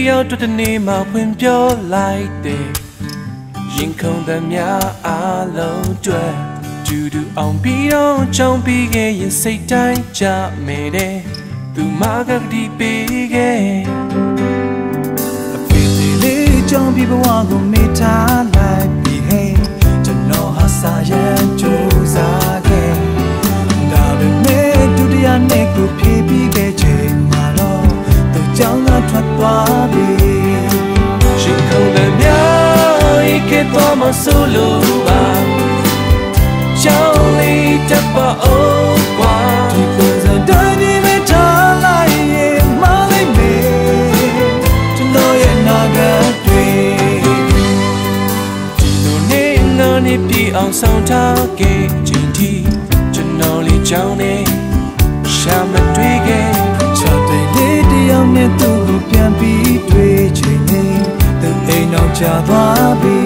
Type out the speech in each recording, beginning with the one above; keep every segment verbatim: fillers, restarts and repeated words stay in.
ယောက်တွတ်နေမှာဖွင့်ပြောလိုက်တယ်ရင်ခုန်တဲ့များအားလုံးတွေ့ဒူဒူအောင်ပြီးတော့ချောင်းပြီးခဲ့ရင်စိတ်တိုင်းကြမယ်တဲ့သူမကတိပေးခဲ့အဖေလေးချောင်းပြီးဘဝကိုမေ့ထားလိုက်ပြီးဟဲ့ကျွန်တော်ဟာစာရန်ကြိုးစားခဲ့ဒါပေမဲ့ဒုတိယနေ့ကိုဖြည့်ပြီးခဲ့ချိန်မှာတော့သူကြောင့်ငါထွက်သွားပြီရှင်ခုန်တဲ့များဤကဲ့သို့မဆိုလို့ပါကြောင်းလေးတပါအောင်ကွာဒီပုံစံတိုင်းဒီမဲ့ထားလိုက်ရင်မလေးမေကျွန်တော်ရဲ့နာဂတ်တွေဒီလိုနေငါနေပြအောင်ဆောင်ထားခဲ့ခြင်းဒီကျွန်တော်လေးကြောင်းနေရှာမတွေ့ခဲ့ချောက်တဲ့လေးတယောက်နဲ့သူ့ကိုပြန်ပြီးတွေ့ချိန်လေးသူအိမ်အောင်ချသွားပြီ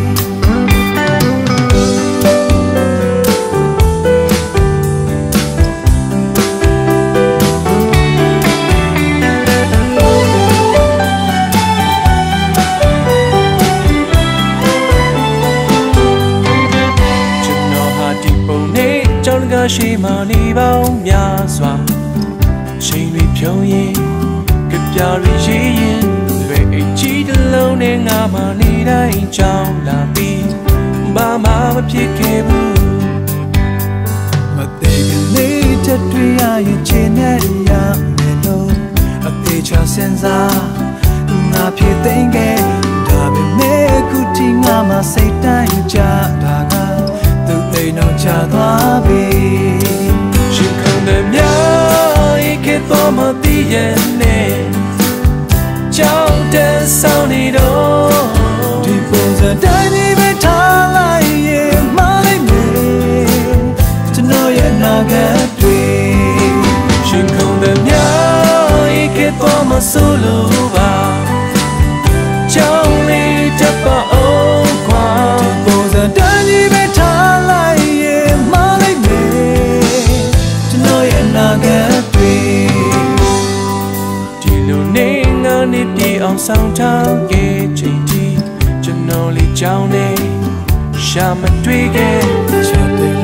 ရှိမှနေပေါင်းများစွာချိန်တွေဖြုံးရင်ကြပြရီရေးရင်လွယ်အိတ်ကြီးတစ်လုံးနဲ့ငါမှနေတိုင်းကြောင်းလာပြီးဘာမှမဖြစ်ခဲ့ဘူးမသေးကလေးတက်တွေ့ရရင်ချင်တဲ့ရမယ်လို့အသေးချစဉ်းစားငါဖြစ်သိမ်းခဲ့ဒါပေမဲ့ခုထိငါမှစိတ်တိုင်းကြတာကသူအိမ်အောင်ချသွားပြီရှင်ခုန်တဲ့များဤကဲ့သို့မသိရဲ့နဲ့ကြောင်းတဲ့ဆောင်နေတော့ဒီပုံစံတိုင်းဒီပဲထားလိုက်ရင်မလေးမေကျွန်တော်ရဲ့နာဂတ်တွေရှင်ခုန်တဲ့များဤကဲ့သို့မဆိုလို့ပါကြောင်းလေးတပါအောင်ကွာဒီပုံစံတိုင်းဒီပဲထားလိုက်ရင်မလေးမေကျွန်တော်ရဲ့နာဂတ်တွေဒီလိုနေငါနေပြေအောင်ဆောင်ထားခဲ့ချိန်ဒီကျွန်တော်လေးကြောင်းနေရှာမတွေ့ခဲ့ချောက်တဲ့